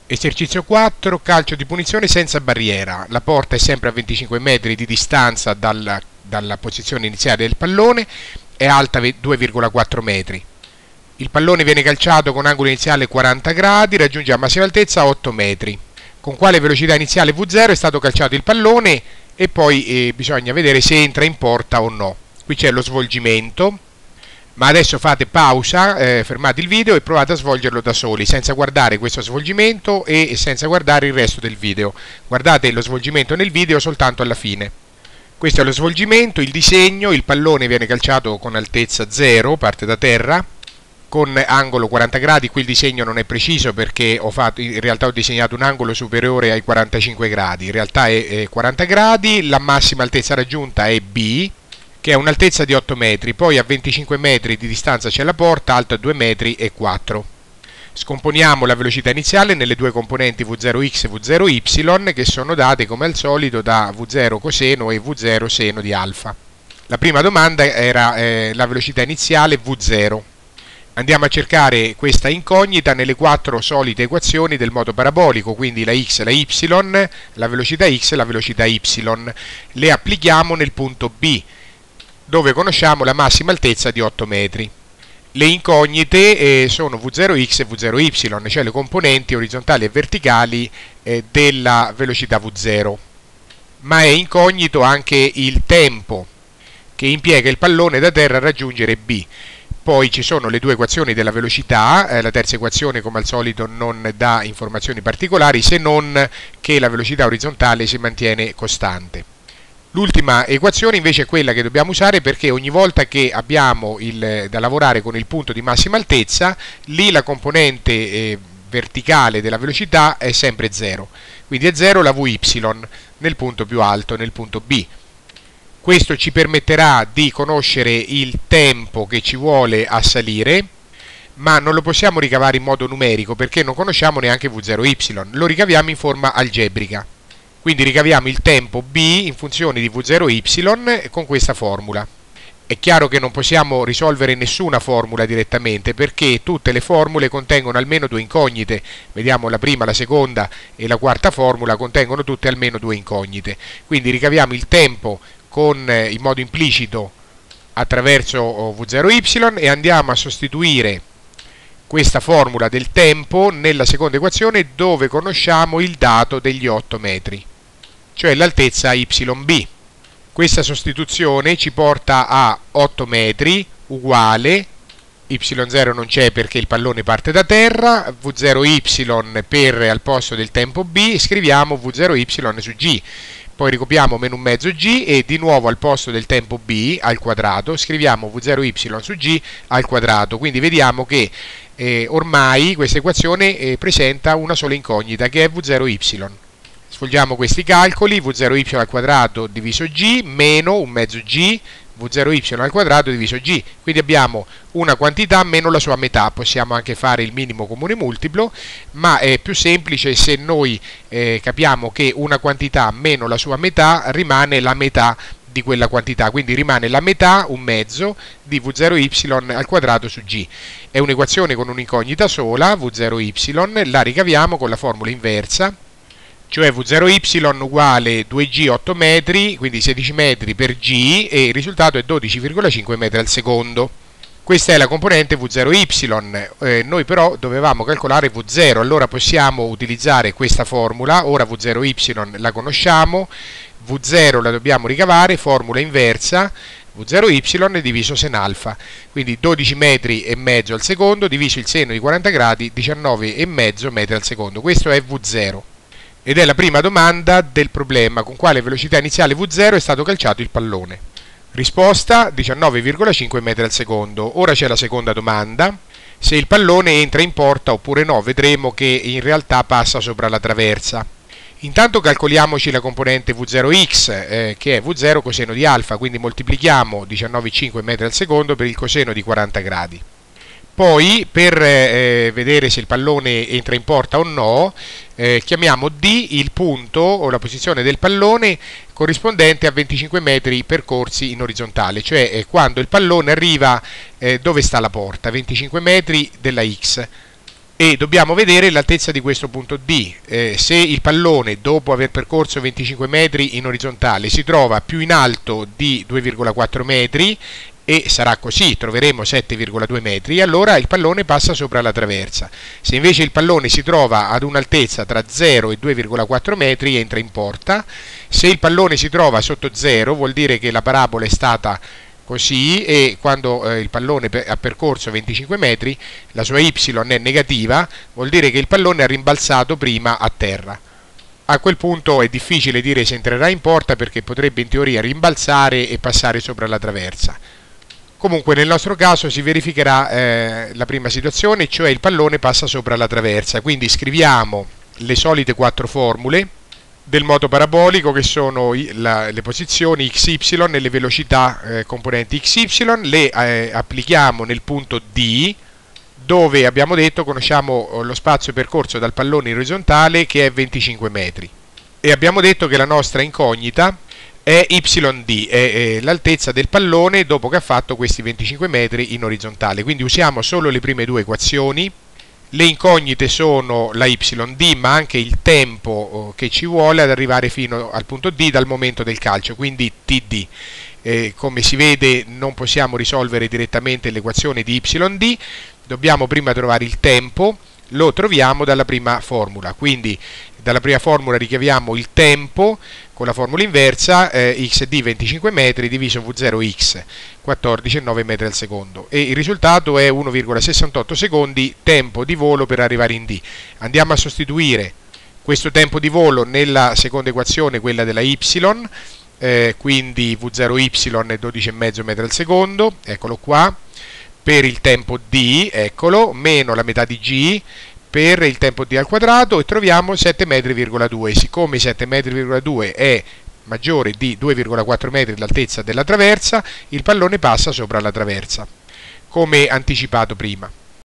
Esercizio 4, calcio di punizione senza barriera. La porta è sempre a 25 metri di distanza dalla posizione iniziale del pallone, è alta 2,4 metri. Il pallone viene calciato con angolo iniziale 40 gradi, raggiunge a massima altezza 8 metri. Con quale velocità iniziale V0 è stato calciato il pallone e poi bisogna vedere se entra in porta o no. Qui c'è lo svolgimento. Ma adesso fate pausa, fermate il video e provate a svolgerlo da soli, senza guardare questo svolgimento e senza guardare il resto del video. Guardate lo svolgimento nel video soltanto alla fine. Questo è lo svolgimento, il disegno, il pallone viene calciato con altezza 0, parte da terra, con angolo 40 gradi, qui il disegno non è preciso perché in realtà ho disegnato un angolo superiore ai 45 gradi, in realtà è 40 gradi, la massima altezza raggiunta è B, che è un'altezza di 8 metri, poi a 25 metri di distanza c'è la porta, alta 2 metri e 4. Scomponiamo la velocità iniziale nelle due componenti V0x e V0y che sono date come al solito da V0 coseno e V0 seno di alfa. La prima domanda era la velocità iniziale V0. Andiamo a cercare questa incognita nelle 4 solite equazioni del modo parabolico, quindi la x, la y, la velocità x e la velocità y. Le applichiamo nel punto B, dove conosciamo la massima altezza di 8 metri. Le incognite sono V0x e V0y, cioè le componenti orizzontali e verticali della velocità V0. Ma è incognito anche il tempo che impiega il pallone da terra a raggiungere B. Poi ci sono le due equazioni della velocità, la terza equazione come al solito non dà informazioni particolari se non che la velocità orizzontale si mantiene costante. L'ultima equazione invece è quella che dobbiamo usare perché ogni volta che abbiamo da lavorare con il punto di massima altezza, lì la componente verticale della velocità è sempre 0. Quindi è 0 la Vy nel punto più alto, nel punto B. Questo ci permetterà di conoscere il tempo che ci vuole a salire, ma non lo possiamo ricavare in modo numerico perché non conosciamo neanche V0y, lo ricaviamo in forma algebrica. Quindi ricaviamo il tempo B in funzione di V0y con questa formula. È chiaro che non possiamo risolvere nessuna formula direttamente perché tutte le formule contengono almeno due incognite. Vediamo la prima, la seconda e la quarta formula contengono tutte almeno due incognite. Quindi ricaviamo il tempo in modo implicito attraverso V0y e andiamo a sostituire questa formula del tempo nella seconda equazione dove conosciamo il dato degli 8 metri, cioè l'altezza yb. Questa sostituzione ci porta a 8 metri uguale, y0 non c'è perché il pallone parte da terra, v0y per al posto del tempo b, scriviamo v0y su g. Poi ricopiamo meno un mezzo g e di nuovo al posto del tempo b al quadrato scriviamo v0y su g al quadrato. Quindi vediamo che ormai questa equazione presenta una sola incognita che è v0y. Svolgiamo questi calcoli, v0y al quadrato diviso g meno un mezzo g, v0y al quadrato diviso g. Quindi abbiamo una quantità meno la sua metà. Possiamo anche fare il minimo comune multiplo, ma è più semplice se noi capiamo che una quantità meno la sua metà rimane la metà di quella quantità, quindi rimane la metà, un mezzo, di v0y al quadrato su g. È un'equazione con un'incognita sola, v0y, la ricaviamo con la formula inversa, cioè v0y uguale 2g 8 metri, quindi 16 metri per g, e il risultato è 12,5 metri al secondo. Questa è la componente v0y, noi però dovevamo calcolare v0, allora possiamo utilizzare questa formula, ora v0y la conosciamo, v0 la dobbiamo ricavare, formula inversa, v0y diviso sen alfa, quindi 12 metri e mezzo al secondo diviso il seno di 40 gradi, 19,5 metri al secondo, questo è v0. Ed è la prima domanda del problema, con quale velocità iniziale v0 è stato calciato il pallone. Risposta 19,5 metri al secondo. Ora c'è la seconda domanda, se il pallone entra in porta oppure no, vedremo che in realtà passa sopra la traversa. Intanto calcoliamoci la componente v0x, che è v0 coseno di alfa, quindi moltiplichiamo 19,5 metri al secondo per il coseno di 40 gradi. Poi, per vedere se il pallone entra in porta o no, chiamiamo D il punto o la posizione del pallone corrispondente a 25 metri percorsi in orizzontale, cioè quando il pallone arriva dove sta la porta, 25 metri della X. e dobbiamo vedere l'altezza di questo punto D. Se il pallone, dopo aver percorso 25 metri in orizzontale, si trova più in alto di 2,4 metri, e sarà così, troveremo 7,2 metri, allora il pallone passa sopra la traversa. Se invece il pallone si trova ad un'altezza tra 0 e 2,4 metri, entra in porta. Se il pallone si trova sotto 0, vuol dire che la parabola è stata così, e quando il pallone ha percorso 25 metri, la sua y è negativa, vuol dire che il pallone ha rimbalzato prima a terra. A quel punto è difficile dire se entrerà in porta, perché potrebbe in teoria rimbalzare e passare sopra la traversa. Comunque nel nostro caso si verificherà la prima situazione, cioè il pallone passa sopra la traversa. Quindi scriviamo le solite 4 formule del moto parabolico, che sono le posizioni xy e le velocità componenti xy, le applichiamo nel punto D, dove abbiamo detto conosciamo lo spazio percorso dal pallone in orizzontale, che è 25 metri, e abbiamo detto che la nostra incognita è YD, è l'altezza del pallone dopo che ha fatto questi 25 metri in orizzontale. Quindi usiamo solo le prime due equazioni. Le incognite sono la YD, ma anche il tempo che ci vuole ad arrivare fino al punto D dal momento del calcio, quindi TD. Come si vede, non possiamo risolvere direttamente l'equazione di YD, dobbiamo prima trovare il tempo, lo troviamo dalla prima formula. Quindi dalla prima formula ricaviamo il tempo con la formula inversa, xd 25 metri diviso v0x 14,9 metri al secondo, e il risultato è 1,68 secondi tempo di volo per arrivare in D. Andiamo a sostituire questo tempo di volo nella seconda equazione, quella della y, quindi v0y è 12,5 metri al secondo, eccolo qua, per il tempo D, eccolo, meno la metà di g per il tempo d al quadrato, e troviamo 7,2 metri. Siccome 7,2 metri è maggiore di 2,4 metri l'altezza della traversa, il pallone passa sopra la traversa, come anticipato prima.